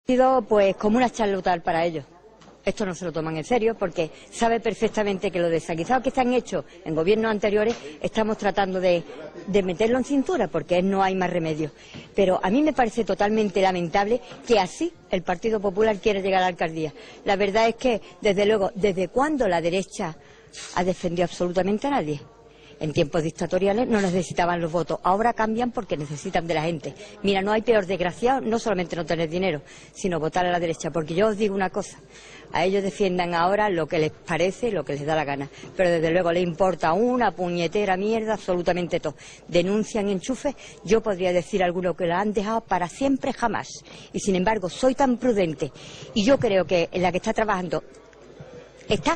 Ha sido pues como una charla para ellos. Esto no se lo toman en serio porque sabe perfectamente que los desaguisados que se han hecho en gobiernos anteriores estamos tratando de meterlo en cintura porque no hay más remedio. Pero a mí me parece totalmente lamentable que así el Partido Popular quiera llegar a la alcaldía. La verdad es que, desde luego, ¿desde cuándo la derecha ha defendido absolutamente a nadie? En tiempos dictatoriales no necesitaban los votos, ahora cambian porque necesitan de la gente. Mira, no hay peor desgraciado, no solamente no tener dinero, sino votar a la derecha, porque yo os digo una cosa, a ellos defiendan ahora lo que les parece, lo que les da la gana, pero desde luego les importa una puñetera mierda absolutamente todo. Denuncian enchufes, yo podría decir alguno que lo han dejado para siempre jamás, y sin embargo soy tan prudente, y yo creo que en la que está trabajando está,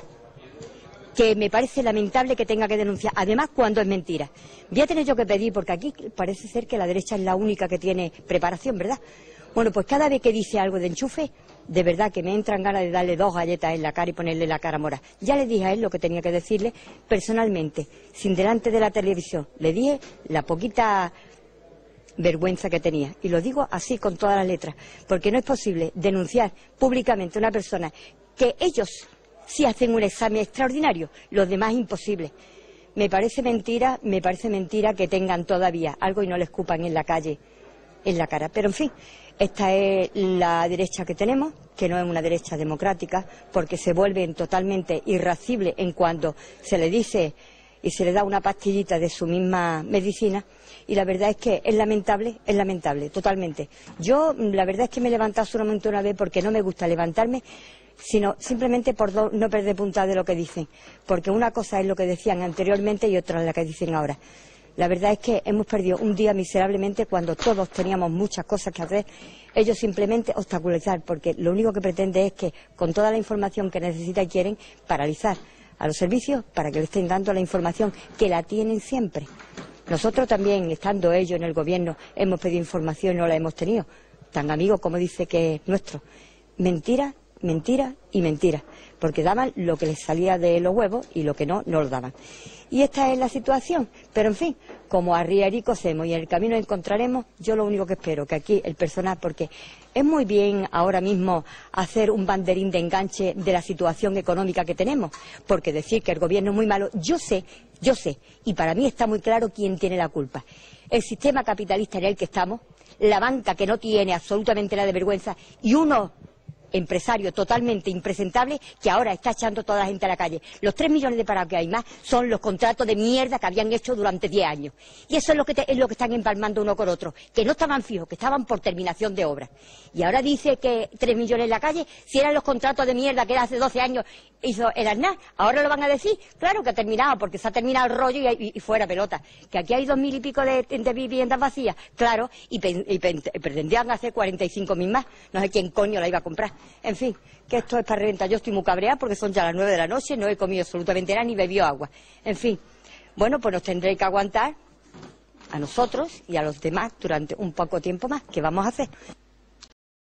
que me parece lamentable que tenga que denunciar, además cuando es mentira. Voy a tener yo que pedir, porque aquí parece ser que la derecha es la única que tiene preparación, ¿verdad? Bueno, pues cada vez que dice algo de enchufe, de verdad que me entran ganas de darle 2 galletas en la cara y ponerle la cara mora. Ya le dije a él lo que tenía que decirle personalmente, sin delante de la televisión. Le dije la poquita vergüenza que tenía. Y lo digo así con todas las letras, porque no es posible denunciar públicamente a una persona que ellos sí hacen un examen extraordinario, los demás imposible. Me parece mentira que tengan todavía algo y no le escupan en la calle, en la cara. Pero en fin, esta es la derecha que tenemos, que no es una derecha democrática, porque se vuelven totalmente irascibles en cuanto se le dice y se le da una pastillita de su misma medicina, y la verdad es que es lamentable, totalmente. Yo, la verdad es que me he levantado solamente una vez porque no me gusta levantarme, sino simplemente por no perder punta de lo que dicen, porque una cosa es lo que decían anteriormente y otra es la que dicen ahora. La verdad es que hemos perdido un día miserablemente cuando todos teníamos muchas cosas que hacer, ellos simplemente obstaculizar, porque lo único que pretende es que con toda la información que necesitan y quieren paralizar a los servicios para que le estén dando la información que la tienen siempre. Nosotros también, estando ellos en el gobierno, hemos pedido información y no la hemos tenido, tan amigos como dice que es nuestro. Mentira, mentira y mentira, porque daban lo que les salía de los huevos y lo que no, no lo daban. Y esta es la situación, pero en fin, como arrieri cosemos y en el camino encontraremos, yo lo único que espero, que aquí el personal, porque es muy bien ahora mismo hacer un banderín de enganche de la situación económica que tenemos, porque decir que el gobierno es muy malo, yo sé, y para mí está muy claro quién tiene la culpa. El sistema capitalista en el que estamos, la banca que no tiene absolutamente nada de vergüenza y uno empresario totalmente impresentable que ahora está echando toda la gente a la calle. Los 3 millones de parados que hay más son los contratos de mierda que habían hecho durante 10 años. Y eso es lo que están empalmando uno con otro, que no estaban fijos, que estaban por terminación de obra. Y ahora dice que 3 millones en la calle, si eran los contratos de mierda que hace 12 años hizo el Aznar, ahora lo van a decir, claro que ha terminado, porque se ha terminado el rollo y fuera pelota. Que aquí hay 2.000 y pico de viviendas vacías, claro, y pretendían hacer 45.000 más, no sé quién coño la iba a comprar. En fin, que esto es para reventar. Yo estoy muy cabreada porque son ya las 9 de la noche, no he comido absolutamente nada ni bebido agua. En fin, bueno, pues nos tendréis que aguantar a nosotros y a los demás durante un poco tiempo más. ¿Qué vamos a hacer?